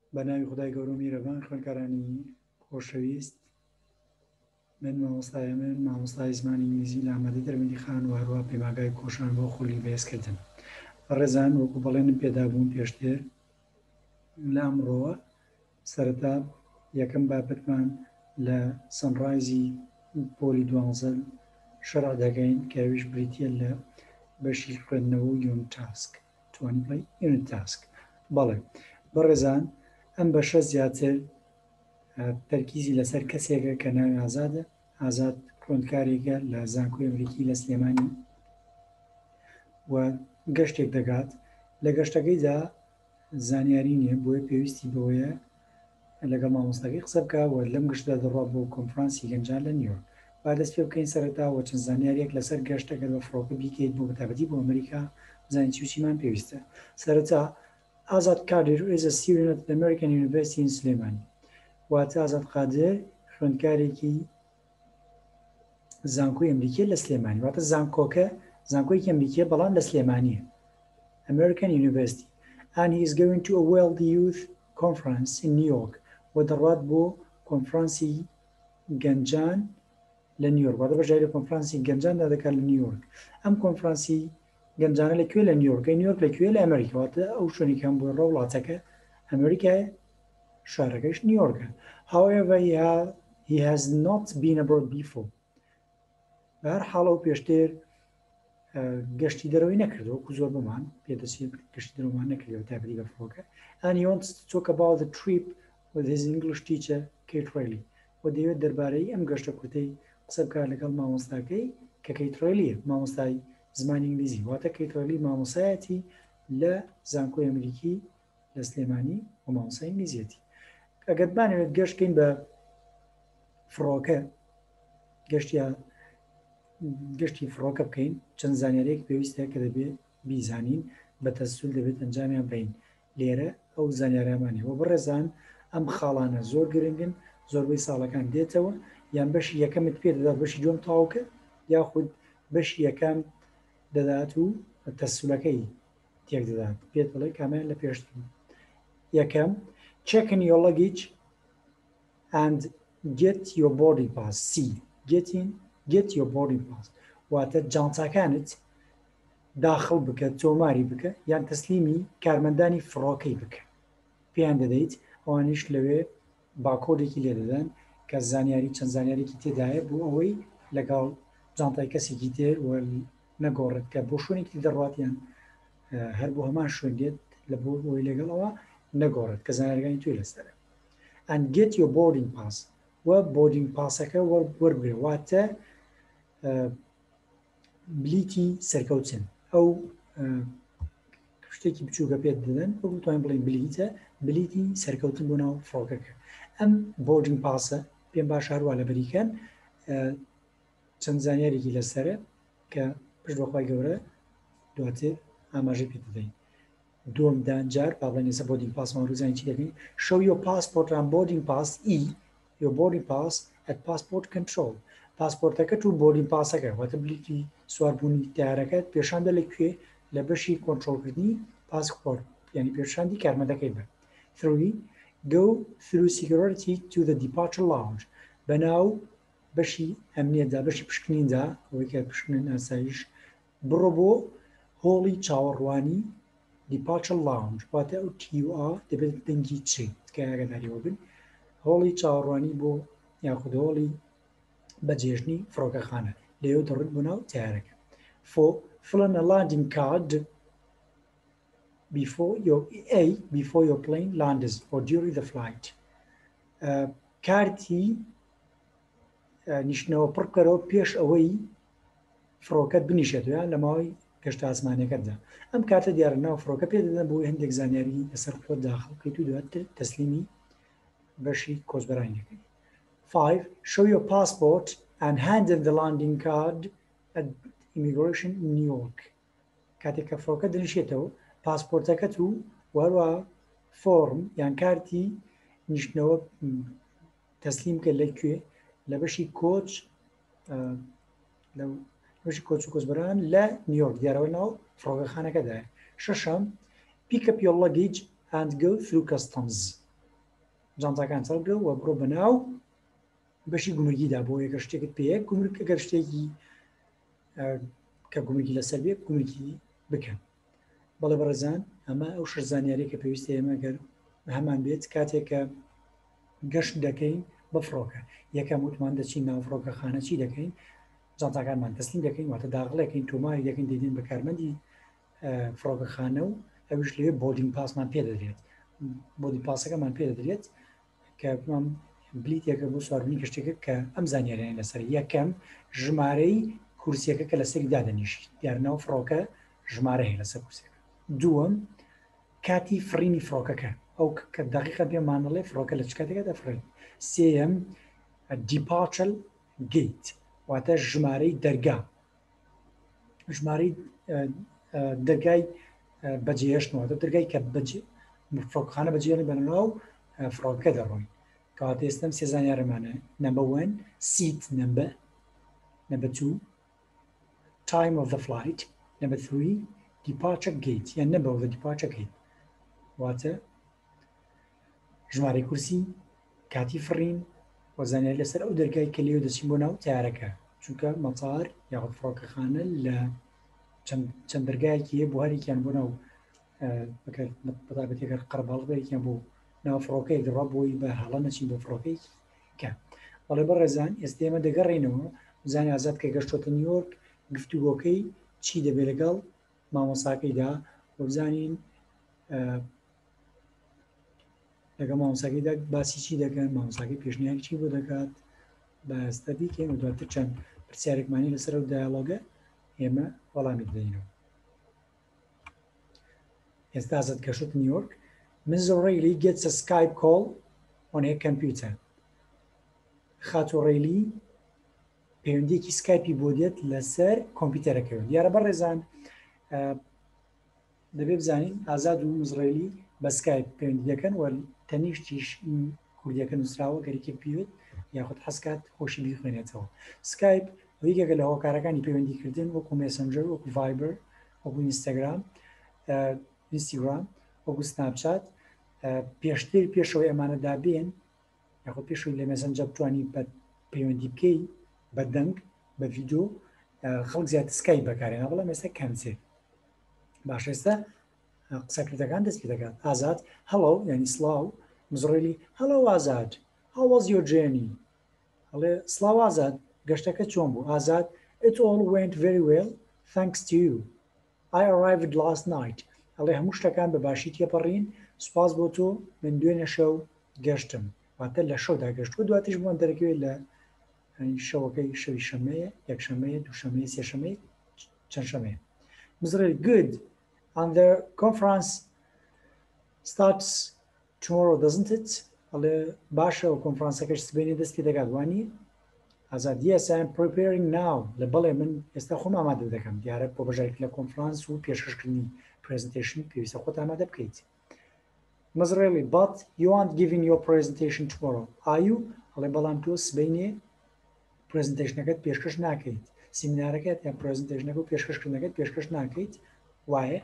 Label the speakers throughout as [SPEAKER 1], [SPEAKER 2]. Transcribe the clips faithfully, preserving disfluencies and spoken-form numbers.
[SPEAKER 1] بەناوی خدای گەورە و میرەبان خوێندکارانی خۆشەویست، من مامۆستای من مامۆستای زمانی ئینگلیزی لە ئامادە دەرمەندی خان و هەروە پێماگای کۆشان بۆ خولی بەهێزکردن. بەڕێزان وەکو بەڵێنم پێدابوون پێشتر لە ئەمڕۆوە سەرەتا یەکەم بابەتمان لە سەنڕایزی پۆلی دوانزە شەرع دەکەین کە ئەویش بریتیە لە بەشی خوێندنەوە و یونت تاسک یونت تاسک. بەڵێ بەڕێزان ئەم بەشە زیاتر تەرکیزی لەسەر کەسێکە کە ناوی ئازادە. ئازاد خوێندکارێکە لە زانکۆی ئەمریکی لە سلێمانی و گەشتێک دەکات. لە گەشتەکەیدا زانیاری نییە بۆیە پێویستی بەوەیە لەگەڵ مامۆستاکەی قسە بکە و لەم گەشتدا دەڕات بۆ کۆنفرانسی گەنجان لە نیویۆرک. با دەست پێ بکەین سەرەتاوە چەند زانیاریەک لەسەر گەشتەکە بە فڕۆکە بیکەیت بۆ بەتابەتی بۆ ئەمریکا بزانین چی و چیمان پێویستە. سەرەتا ئازاد کادر is a student at the American University in سلێمانی. واتە ئازاد قادر خوێندکارێکی زانکۆی ئەمریکی لە سلێمانی، واتە زانکۆکە زانکۆیەکی ئەمریکیە بەڵام لە سلێمانیە، American University, and he is going to a World Youth Conference in New York و دەڕات بۆ کۆنفرانسی گەنجان لە نیویۆرک، واتە بەشداری لە کۆنفرانسی گەنجاندا دەکات لە نیویۆرک. ئەم کۆنفرانسی گەنجانە لەکوێ لە نیویۆرکە نیویۆرک لەکوێ لە ئەمریکا، واتە ئەو شوێنی کەم بۆ ڕە وڵاتەکە ئەمریکای شارەکەش نیویۆرکە. However, he, ha, he has not been abroad before. بە هەر حاڵە و پێشتر گەشتی دەرەوەی نەکردەوە وەکو زۆر بمان پێدەچێت گەشتی دەرەوەمان نەکردەوە تابەتی بە فڕۆکە. And he wants to talk about the trip with his English teacher Kate Riley. و دەیەوێت دەربارەی ئەم گەشتە کورتەی قسە بکات لەگەڵ مامۆستاکەی کە Kate Rileyە، مامۆستای زمانی ئینگلیزی، واتە Kate Riley مامۆستایەتی لە زانکۆی ئەمریکی لە سلێمانی و مامۆستای ئینگلیزیەتی. ئەگەر بانەوێت گەشتکەین بە فڕۆکە گەشتیا گەشتی فڕۆکە بکەین، چەند زانیارێک پێویستە کە دەبێت بیزانین بە تەسەسول دەبێت ئەنجامیان بین. لێرە ئەو زانیارامانی وە بەڕێزان ئەم خاڵانە زۆر گرنگن، زۆربەی ساڵەکان دێتەوە، یان بەشی یەکەمت پێ دەدات بەشی دووەم تاوکە، یاخود بەشی یەکەم دەدات و تەسەسولەکەی تێک دەدات پێت بڵێ کامیان لە پێشتر. یەکەم check in your luggage and get your boarding pass. C. Get in get your boarding pass. واتە جانتاکانت داخل بکە، تۆماری بکە یان تەسلیمی کارمەندانی فڕۆکەی بکە. پێیان دەدەیت ئەوانیش لەوێ باکۆدێکی لێ دەدەن کە زانیاری چەند زانیارێکی تێدایە بۆ ئەوەی لەگەڵ جانتای کەسێکی تر نەگۆڕێت کە بۆ شوێنێکی دەڕاتیان هەر بۆ هەمان شوێن دێت لە بۆ ئەوەی لەگەڵەوە نەگۆڕێت کە زانیارەکانی توی لەسەرە. and get your boarding pass و boarding پاسەکە وەربگرە، واتە بلیتی سەرکەوتن. ئەو شتێکی بچووکە پێت دەدەن بۆ بتوانین بڵێن بلیتە، بلیتی سەرکەوتن بۆ ناو فڕۆکەکە. ئەم boarding پاسە پێم باش هەروە لە بەریکەن چەند زانیارێکی لەسەرە کە پشت بەخوای گەورە دواتر ئاماژەی پێ دەدەین. دوم دانجار پاڵێن ێستا boarding پاسمان ڕووزانی چی دەکەین؟ show your passport and boarding pass e your boarding pass at passport control. پاسپۆرتەکە و boarding پاسەکە واتە بلیتی سواربوونی تیارەکەت پێشاندە لەکوێ لە بەشی کۆنتڕۆڵکردنی پاسپۆرت یعنی پێشاندی کارمەندەکەی بە. three go through security to the departure lounge. بەناو بەشی ئەمنیەتدا بەشی پشکنیندا ئەوەی کە پشکنین ئاسایش بڕۆ بۆ هۆڵی چاوەڕوانی departure lounge، واتە ئەو تیوآ دەبێت دەنگی چی کە ئاگاداریەوە بن، هۆڵی چاوەڕوانی بۆ یاخود هۆڵی بەجێژنی فڕۆکەخانە لێو دەڕێت بۆ ناو تیارەکە. four fill in a landing card before your a before your plane lands or during the flight. کارتی نیشتنەوە پڕ بکەرەوە پێش ئەوەی فڕۆکەت بنیشێتەوە یان لە ماوەی گەشتە ئاسمانیەکەتدا. ئەم کاتە دیارە ناو فڕۆکە پێ دەدەن بۆ هەندێک زانیاری لەسەر خۆت داخڵ بکەیت و دواتر تەسلیمی بەشی کۆچبەرانیەکەی. five show your passport and hand in the landing card at immigration in New York. کاتێک کە فڕۆکە دەنیشێتەوە پاسپۆرتەکەت و وەروە فۆرم یان کارتی نیشتنەوە تەسلیم کە لەکوێ لە بەشی کۆچ لە بەشی کۆچ و کۆچبەران لە نیویۆرک دیارەوە ناو فڕۆکەخانەکەدایە. شەشەم pick up your luggage and go through customs. جانتاکان چەڵگرە و بڕۆ بەناو بەشی گومرگیدا بۆ یەکە شتێکت پێەیە گومرگ ئەگەر شتێکی کە گومرگی لەسەر بێ گومرگی بکەن. بەڵێ بەڕێزان ئەمە ئەو شش زانیاری کە پێویستە ئێمە گەر هەمان بێت کاتێک کە گەشت دەکەین بە فڕۆکە. یەکەم وتمان دەچین ناو فڕۆکەخانە چی دەکەین؟ جانتاکانمان تەسلیم دەکەین، واتە داغڵەکەین تۆماری دەکەین، دەیدین بە کارمەندی فڕۆکەخانە و ئەوش لێ بۆردینگ پاسمان پێ دەدرێت. بۆردینگ پاسەکەمان پێ دەدرێت کە بلیتێکە بۆ سواردنی کەشتێکە کە ئەم زانیاریان لەسەر یەکەم ژمارەی کورسیەکە کە لەسەری دادەنیشت دیارنەوە فڕۆکە ژمارە هەیە لەسەر کورسەکە. دووەم کاتی فڕینی فڕۆکەکە ئەو کە دقیقە پێمانەڵێ فڕۆکە لە چ کاتێکە دەفڕێت. سێەم دیپارچەر گیت واتە ژمارەی دەرگا ژمارەی دەرگای بەجێهێشتنەوە دەرگای کە فڕۆکەخانە بەجێڵی بەناو فڕۆکەکە دەڕۆین کەواتە ئێستەم سێ زانیارەمانە. نمبر وان seat number, number two time of the flight, number three departure gate یان number of the departure gate واتە ژمارەی کورسی کاتی فڕین و زانیاری لەسەر ئەو دەرگای کە لێو دەچین بۆ ناو تیارەکە چونکە مەتار یاخود فڕۆکەخانە لە چەند دەرگایەکی هەیە بۆ هەرێکیان بۆ ناو بەتابەتێکە قەرباڵغێکیان بۆ ناو فڕۆکەیەک دەڕوا بۆی بە هەڵە نەچین بۆ فڕۆکەی کە بەڵێ بەڕێزان ئێستا ئێمە دەگەڕێنەوە زانی ئازاد کە گەشتۆتە نیویۆرک گفتوگۆکەی چی دەبێت لەگەڵ مامۆساکەیدا و بزانین لەگەڵ مامۆساکەیدا باسی چی دەکەن مامۆساکەی پێشنیاری چی بۆ دەکات بە ئێستا بیکەین و دواتر چەند پرسیارێکمانی لەسەر ئەو دایالۆگە ئێمە وەڵامی بدەینەوە. ئێستا ئازاد گەشتۆتە نیویۆرک. Mister O'Reilly gets a Skype call on her computer. خاتۆ ڕێیلی پەیوەندیەکی سکایپی بۆ دێت لەسەر کۆمپیوتەرەکەوە. دیارە بەڕێزان دەبێ بزانین ئازاد و مزڕێلی بە سکایپ پەیوەندی دەکەن و تەنیشتیش کوردیەکە نووسراوە گەرێکی بێت یاخود حەسکات خۆشی بیخوێنێتەوە. سکایپ یەکێکە لە هۆکارەکانی پەیوەندیکردن وەکو مێسنجەر وەکو ڤایبەر وەکو ئینستاگرام ئینستاگرام وەکو سناپچات پێشتر پێشەوەی ئەمانەدا بێن یاخود پێشەوەی لە مێسنجەر بتوانانی بە پەیوەندی بکەی بە دەنگ بە ڤیدیۆ خەڵک زیاتر سکایپ بەکارهێنا بەڵام ئێستا کەمچێ. باش ئێستا قسەکردەکان دەست پێ دەکات. ئازاد هەڵۆ یعنی سڵاو. مزڕێلی هەڵۆ ئازاد how was your journey؟ هەڵێ سڵاو ئازاد گەشتەکە چۆن بوو؟ ئازاد it all went very well thanks to you I arrived last night. هەڵێ هەموو شتەکان بە باشی تێپەڕین سوپاس بۆ تۆ من دوێنێ شەو گەشتم واتە لە شەودا گەشت و دواتیش بۆن دەرەکەوێت لە شەوەکەی شەوی شەمەیە یەکشەمەیە دووشەمەیە سێشەمەی چەند شەمەیە. مزڕێل good and the conference starts tomorrow doesn't it؟ هەڵێ باشە و کۆنفرانسەکەش سبەینێ دەست پێ دەکات وانی؟ ئازاد yes I am preparing now. لە بەڵێ من ئێستا خۆم ئامادە دەکەم دیارە بۆ بەژارێک لە کۆنفرانس و پێشکەشکردنی presentation پێویستە خۆت ئامادە بکەیت. مزڕێلی but you aren't giving your presentation tomorrow are you؟ هەڵێ بەڵام تۆ سبەینێ پرزنتیشنەکەت پێشکەش ناکەیت سیمینارەکەت یان پرزنتیشنەکە و پێشکەشکردنەکەت پێشکەش ناکەیت وایە؟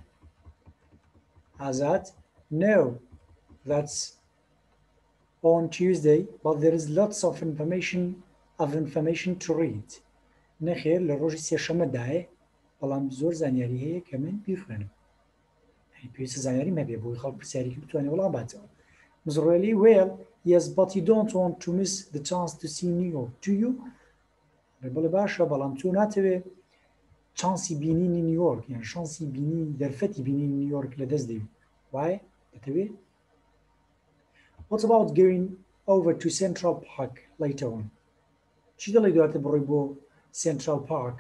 [SPEAKER 1] ئازاد no that's on Tuesday but there is lots of information of information to read. نەخێر لە ڕۆژی سێشەمەدایە بەڵام زۆر زانیاری هەیە کە من بیخوێنم. پێویستە زانیاری مەبێ بۆی خەڵک پرسیارێکی بتوانێت وەڵام باتەوە. مزڕێلی well yes but you don't want to miss the chance to see New York do you؟ بەڵێ باشە بەڵام تۆ ناتەوێت چانسی بینینی نیویۆرک یان شانسی بینی دەرفەتی بینینی نیویۆرک لە دەست دەوێت وایە دەتەوێت؟ What about going over to Central Park later on؟ چی دەڵێ دواتر بڕۆی بۆ Central Park؟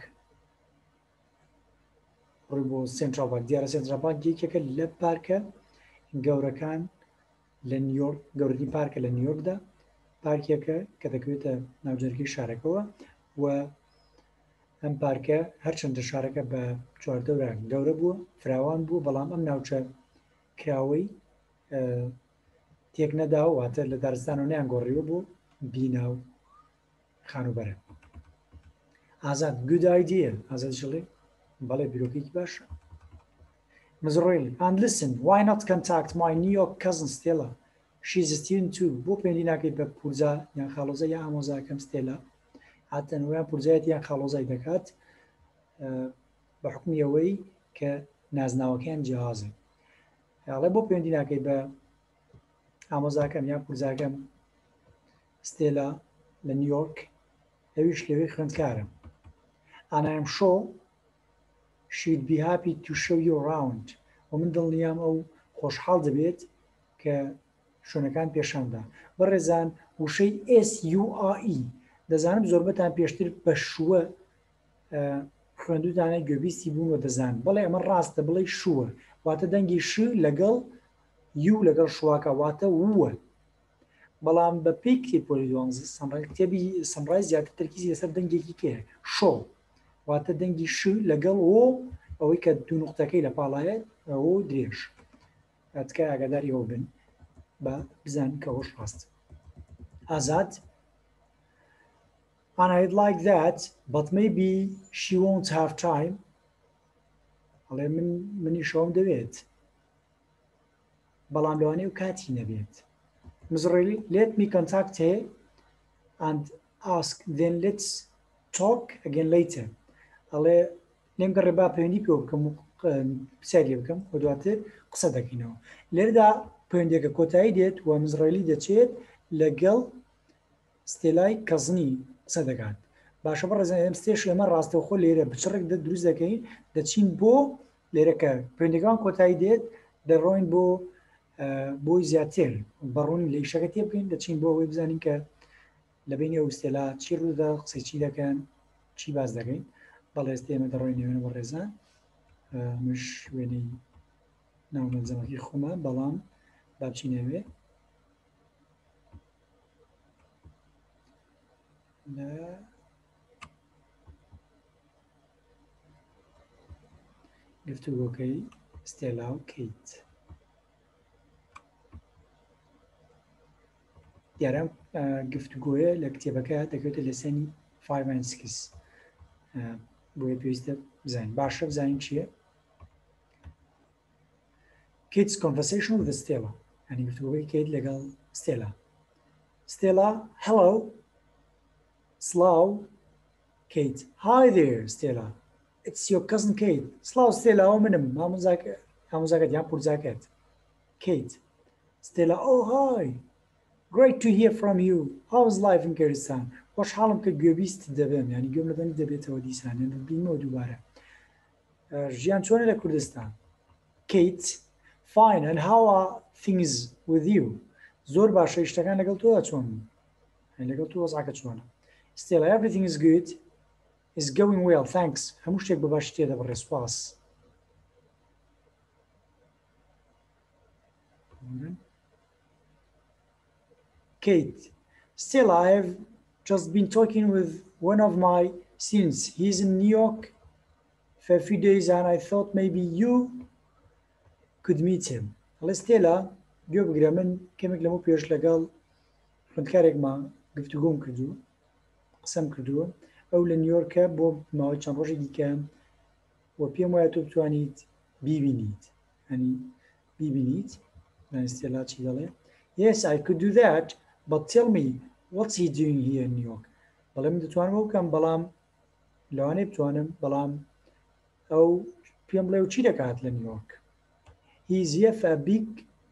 [SPEAKER 1] بڕۆی بۆ Central Park. دیارە Central Park یەکێکە لە پارکە گەورەکان لە نیویۆرک گەورەترین پارکە لە نیویۆرکدا پارکێکە کە دەکەوێتە ناوجەرگەی شارەکەەوە و ئەم پارکە هەرچەندە شارەکە بە چواردەورە گەورە بووە فراوان بوو بەڵام ئەم ناوچە کراوەی تێک نەدا و واتە لە دارستان و نیان گۆڕیوە بۆ بینا و خانوبەرە. ئازاد good idea. ئازاد ژڵێ بەڵێ بیرۆکێکی باشە. مزڕێلی and listen why not contact my New York cousin Stella she's a student too بۆ پەیوەندی ناکەیت بە پورجا یان خاڵۆزە یا ئامۆزاکەم ستێلا هاتەنەوەیان پورجایەتی یان خاڵۆزای دەکات بە حکمی ئەوەی کە نازناوەکەیان جیاوازن ئەڵێ بۆ پەیوەندی ناکەیت بە ئامۆزاکەم یان پورجاکەم ستێلا لە نیویۆرک ئەویش لەوەی خوێندکارم and I am sure she'd be happy to show you around و من دڵنیام ئەو خۆشحاڵ دەبێت کە شوێنەکان پێشاندا بەڕێزان وشەی S U R E دەزانم زۆربەتان پێشتر بە شووە خوێندوتانە گوێبیستی بوون و دەزان بەڵێ ئەمە ڕاستە بڵێ شووە واتە دەنگی ش لەگەڵ یو لەگەڵ شوواکە واتە ووە بەڵام بە پێی کتێبۆلی دوانزە کتێبی سەمڕای زیاتر تەرکیزی لەسەر دەنگێکی کێ شۆ واتە دەنگی ش لەگەڵ ئەو ئەوەی کە دوو نقطەکەی لە پاڵایە ئەوە درێژ ئەتکە ئاگاداری ئەوە بن بە بزانین کە ئەوەش ڕاست ئازاد and I'd like that but maybe she won't have time ئەڵێ من منی شەوم دەوێت بەڵام لەوانەیە و کاتی نەبێت Missouri, let me contact her and ask then let's talk again later ئەڵێ لێم گەڕێ با پەیوەندی پێ بکەم و پرسیاری لێ بکەم و دواتر قسە دەکەینەوە لێرەدا پەیوەندیەکە کۆتایی دێت و مزڕێلی دەچێت لەگەڵ ستێلای کەزنی قسە دەکات باشە بەڕێزان ئێم ستێش ئێمە ڕاستەوخۆ لێرە بچڕێک دروست دەکەین دەچین بۆ لێرەکە پەیوەندیەکان کۆتایی دێت دەڕۆین بۆ بۆی زیاتر بەڕوونی لە ئیشەکە تێ بکەین دەچین بۆ ئەوەی بزانین کە لە بینی ئەو ستێلا چی ڕوودا قسەی چی دەکەن چی باز دەکەین بەڵێ ئێستا ئێمە دەڕۆین نێوێنە بەڕێزان مش وێنەی ناومەنجەمەکەی خۆمە بەڵام با بچینەوێ لە گفتوگۆکەی ستێلا و کەیت دیارە گفتوگۆیە لە کتێبەکە دەکەوێتە لە سەنی five and six بۆیە پێویستە بزانین باشە بزانین چییە Kate's conversation with Stella ینی گفتوگۆی کەیت لەگەڵ ستێلا Stella hello Slow Kate hi there Stella it's your cousin Kate Slow Stella ئەو منم ئامۆزاکەت یان پورجاکەت Kate Stella oh hi Great to hear from you. How's life in Kurdistan? خوشحالم کە گوێبیست دەبم ینی گوێم لە دەنگ دەبێتەوە دیسان بینەوە دووبارە ژیان چۆنە لە کوردستان Kate fine and how are things with you زۆر باشە شتەکان لەگەڵ تۆدا چۆن لەگەڵ تۆ وەزعەکە چۆنە Stella everything is good is going well thanks هەموو شتێک بە باش تێدە بەڕێ سوپاس Kate, Stella, I've just been talking with one of my students. He's in New York for a few days and I thought maybe you could meet him. Hello, Stella, گوێ بگرە من کەمێک لەمە پێش لەگەڵ خوێندکارێکمان گفتوگۆم کردو قسەم کردووە ئەو لە نیویۆرکە بۆ ماوەی چەند ڕۆژێکی کەم و پێم وایە تۆ بتوانیت بیبینیت ینی بیبینیت Stella چی دەڵێ Yes, I could do that. But tell me, what's he doing here in New York? بەڵێ من دەتوانم ئەو بکەم بەڵام لەوانەیە بتوانم بەڵام ئەو پێم بڵێ و چی دەکات لە نیویۆرک He's here for a big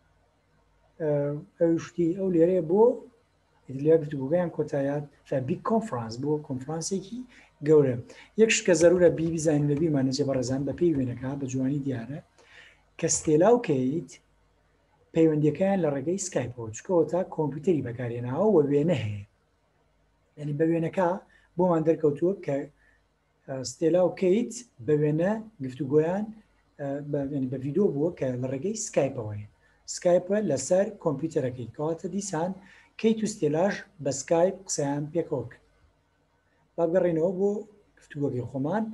[SPEAKER 1] ئەو شتی ئەو لێرەیە بۆ لێ گفتوگۆکەیان کۆتاییات for a big conference بۆ کۆنفرانسێکی گەورە یەک شت کە زەرورە بی بزانین لە بیرمانەجێ بەڕێزان بە پێی وێنەکە بە جوانی دیارە کە ستێلا و کەیت پەیوەندیەکەیان لە ڕێگەی سکایپەوە چکەوە تا کۆمپیوتەری بەکارێناوە و وێنە هەیە ینی بە وێنەکە بۆمان دەرکەوتووە کە ستێلا و کەیت بە وێنە گفتوگۆیان بە ڤیدۆ بووە کە لە ڕێگەی سکایپەوەیە سکایپە لەسەر کۆمپیوتەرەکەی کەواتە دیسان کەیت و ستێلاش بە سکایپ قسەیان پێکەوە کرد با بگەڕێنەوە بۆ گفتوگۆکەی خۆمان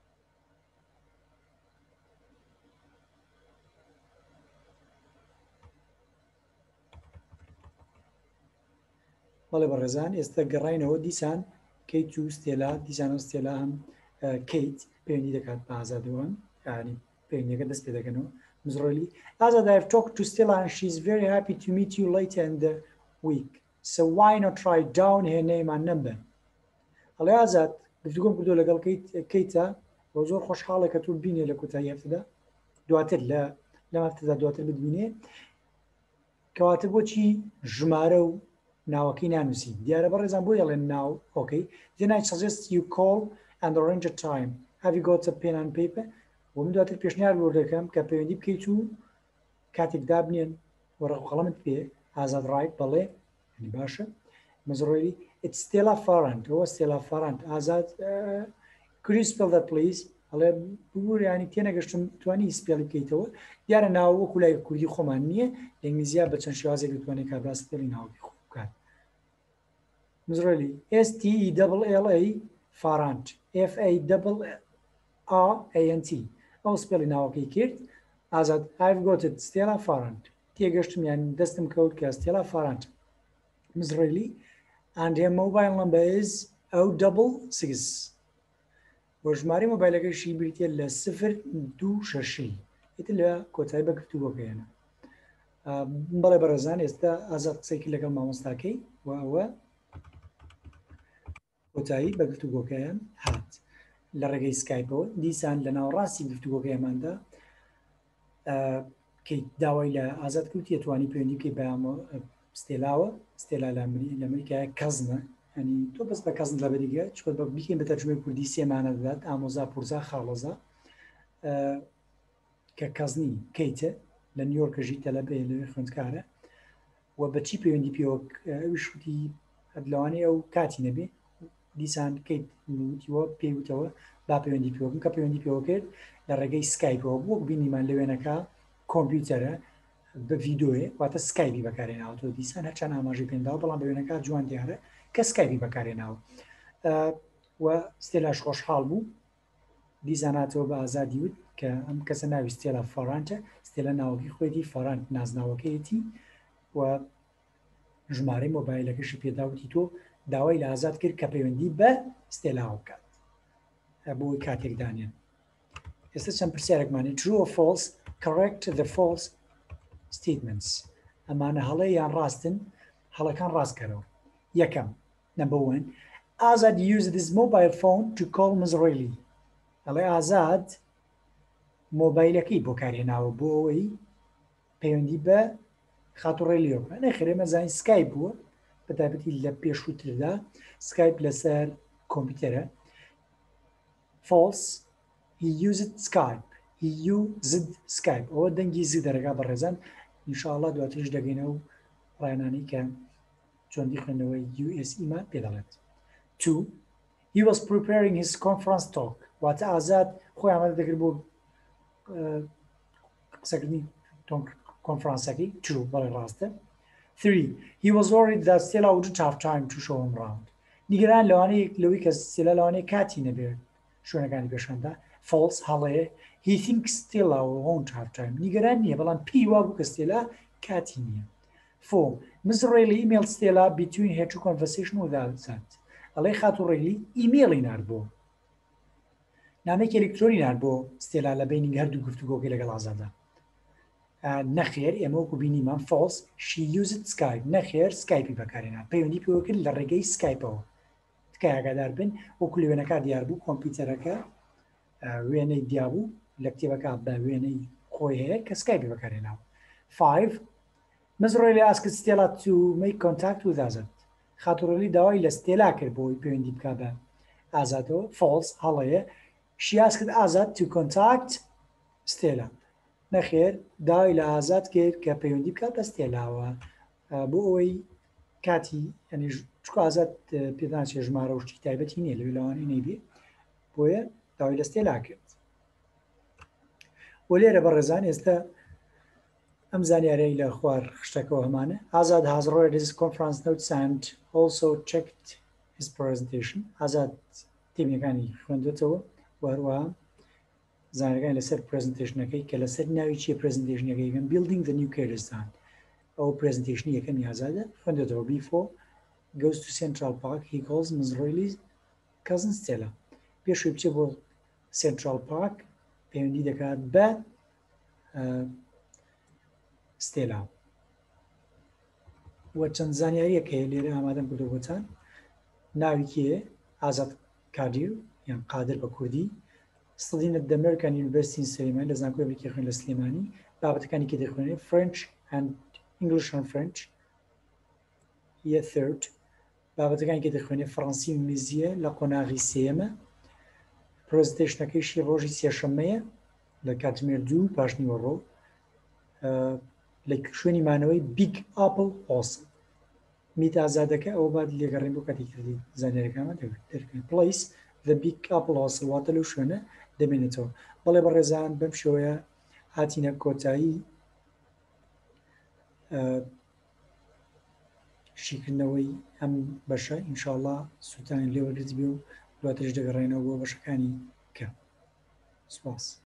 [SPEAKER 1] بەڵێ بەڕێزان ئێستا گەڕاینەوە دیسان کەیت و ستێلا دیسان و ستێلا هەم کەیت پەیوەندی دەکات بە ئازادەوەن ینی پەیوەندیەکە دەست پێ دەکەنەوە Mizraeli. Azad, I've talked to Stella and she's very happy to meet you later in the week. So why not write down her name and number? الله Azad, گفتگۆم کردو لەگەڵ کەیتە بۆ زۆر خۆشحاڵە کە تۆ ببینێ لە کۆتایی هەفتەدا دواتر لە لەم هەفتەدا دواتر بتبینێ کەواتە بۆچی ژمارە و ناوەکەی نانووسی دیارە بەڕێزان بۆ یەڵێن ناو ئۆکەی then I suggest you call and arrange a time. Have you got a pen and paper? و من دواتر پێشنیار بۆ دەکەم کە پەیوەندی بکەیت و کاتێک دابنێن وەرەق و قەڵەمت پێ ئازاد ڕایت بەڵێ ینی باشە مزڕۆیی it's Stella Farrant هو Stella Farrant ئازاد uh, could you spell that please ئەڵێ بگور ینی تێنەگەشتم توانی سپێڵی بکەیتەوە دیارە ناو وەکو لای کوردی خۆمان نییە لە ئینگلیزیە بە چەند شێوازێک دەتوانێت کابرا سپێڵی ناوەکەی خۆ بکات مزڕۆیی S T E L L A Farrant F A R A N T ئەو سپێڵی ناوەکەی کرد ئازاد I've got it Stella Farrant تێگەشتم یان دەستم کەوت کە Stella Farrant مزڕۆیی and her mobile number is O double six بۆ ژمارە مۆبایلەکەیشی بریتە لە صفر دوو شەشی ئیتر لە کۆتایی بە گفتوگۆکەیانە بەڵێ بەڕێزان ئێستا ئازاد قسەیەکی لەگەڵ مامۆستاکەی و ئەوە کۆتایی بە گفتوگۆکەیان هات لە ڕێگەی سکایپەوە دیسان لە ناوەڕاستی گفتوگۆکەیەماندا کەی داوای لە ئازاد کەوتی ئەتوانی پەیوەندی بکەی بە ستێلاوە ستێلا لە ئەمریکای کەزنە ئەنی تۆ بەس بە کەزن لە بەریگە چکۆ بە بیکەین بە تەرجمەی کوردی سێمانە دەدات ئامۆزا پورزا خاڵۆزا کە کەزنی کەیتە لە نیویۆرکەژی تەلەبێ لەوێ خوێندکارە و بەچی پەیوەندی پێوە ئەویش وتی لەوانەیە ئەو کاتی نەبێ دیسان کەیت وتیوە پێی وتەوە با پەیوەندی پێوە بکە پەیوەندی پێوە کرد لە ڕێگەی سکایپەوە بۆ بینیمان لەوێنەکە کۆمپیوتەرە بە ڤیدۆیە واتە سکایپی بەکارێناوە تۆ دیسان هەرچەند ئاماژەی پێنداوە بەڵام بەوێنەکە جوان دیارە کە سکایپی بەکارێناوە و ستێلاش خۆشحاڵ بوو دیزاناتەوە بە ئازادی وت کە ئەم کەسە ناوی ستێلا فەڕانتە ستێلە ناوەکەی خۆیەتی فەڕانت نازناوەکەیەتی و ژمارەی مۆبایلەکەشی پێداوتی تۆ داوای لە ئازاد کرد کە پەیوەندی بە ستێلاوە بکات بۆی کاتێک دانێن ئێستا چەند پرسیارێکمانی true or false correct the false statements ئەمانە هەڵەی یان ڕاستن هەڵەکان ڕاستکەرەوە یەکەم number one Azad used his mobile phone to call Mizraeli ئەڵێ ئازاد مۆبایلەکەی بۆ کارهێناوە بۆ ئەوەی پەیوەندی بە خاتوڕێلیۆ بکە نەخێر ئێمە زانین سکایپ بووە بەتایبەتی لە پێشووتردا سکایپ لەسەر کۆمپیوتەرە false he used Skype he used Skype ئەوە دەنگی زی دەرەگا بەڕێزان ئینشاءالله دواتریش دەگەینەوە و ڕایانانی کە چۆندی خوێندنەوەی U S E مان پێ دەڵێت two he was preparing his conference talk واتە ئازاد خۆی ئامادە دەکرد بۆ قسەکردنی کۆنفرانسەکەی true بەڵێ ڕاستە three he was worried that Stella wouldn't have time to show him around نیگەران لەوانەیە لەوەی کە Stella لەوانەیە کاتی نەبێت شوێنەکانی پێشاندا false هەڵەیە he thinks Stella won't have time نیگەران نییە بەڵام پێی وا بوو کە Stella کاتی نییە four Mizraeli emailed Stella between her two conversation with Azad ئەڵێ خاتوڕێلی ئیمێڵی نارد بۆ نامێک ئەلکترۆنی نارد بۆ Stella لە بینی هەردوو گفتوگۆکەی لەگەڵ ئازادە نەخێر ئێمە وەکو بینیمان false she used Skype نەخێر سکایپی بەکارێنا پەیوەندی پێوە کرد لە ڕێگەی سکایپەوە تکای ئاگادار بن وەکو لەوێنەکە دیار بوو کۆمپیوتەرەکە وێنەی دیابوو لە کتێبەکە بە وێنەی خۆی هەیە کە سکایپی بەکارێناوە five Mizraeli asked Stella to make contact with Azad خاتوڕێلی داوای لە Stella کرد بۆی پەیوەندی بکا بە ئازادەوە false هەڵەیە she asked Azad to contact Stella نەخێر داوای لە ئازاد کرد کە پەیوەندی بکات بە ستێلاوە بۆ ئەوەی کاتی ینی چکە ئازاد پێدانچێ ژمارە و شتی تایبەتی نییە لەوێ لەوانەی نەیبێ بۆیە داوای لە ستێلا کرد بۆ لێرە بەڕێزان ئێستا ئەم زانیارەی لە خوار خشتەکەەوە هەمانە ئازاد has read his conference notes and also checked his presentation ئازاد تیمەکانی خوێندوێتەوە وهروەها زانەکانی لەسەر پرزنتیشنەکەی کە لەسەر ناوی چیە پرزنتیشنەکەی کەم building the new Kurdistan ئەو پرزنتیشنی یەکەمی ئازادە خوێندێتەوە before goes to Central Park he calls Mizraeli's cousin Stella پێشوی بچێ بۆ Central Park پەیوەندی دەکات بە ستێلا وە چەند زانیاریەکە لێرە ئامادەم کردو بۆتان ناوی کێ ئازاد کادیر یان قادر بە کوردی studying at the American University in Suleiman لە زانکۆی ئەمریکی خوێن لە سلێمانی بابەتەکانی کە دەخوێنێت French and English and French یە third بابەتەکانی کە دەخوێنێت فەڕەنسی و ئینگلیزیە لە قۆناغی سێیەمە پرۆزنتێشنەکەیشی ڕۆژی سێشەممەیە لە کاتژمێر دوو پاشنیوە ڕۆ لە شوێنی مانەوەی بیگ ئاپل هۆسل میت ئازادەکە ئەوە بعد لێگەڕین بۆ کاتی کردی زانیاریەکانمان دەرکەین پڵیس the big apple هۆسل واتە لەو شوێنە دەمێنێتەوە بەڵێ بەڕێزان بەم شێوەیە هاتینە کۆتایی شیکردنەوەی ئەم بەشە ئینشاءڵڵا سوتان لێوەرگرت بێ و دواترش دەگەڕێنەوە بۆ بەشەکانی کە سوپاس